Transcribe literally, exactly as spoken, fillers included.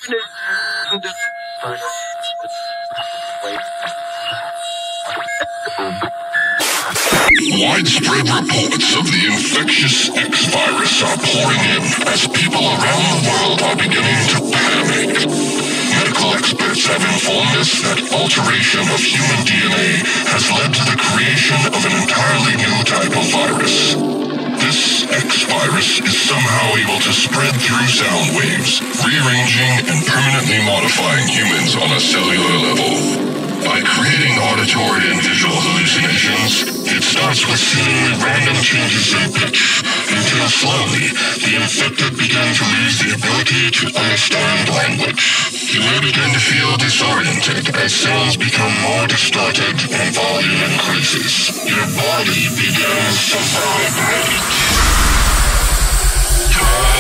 Widespread reports of the infectious X virus are pouring in as people around the world are beginning to panic. Medical experts have informed us that alteration of human D N A has led to the creation of an entirely new type of virus. This X virus is somehow able to spread through sound waves, rearranging and permanently modifying humans on a cellular level. By creating auditory and visual hallucinations, it starts with seemingly random changes in pitch, until slowly, the infected begin to lose the ability to understand language. You may begin to feel disoriented as sounds become more distorted and volume increases. Your body begins to vibrate.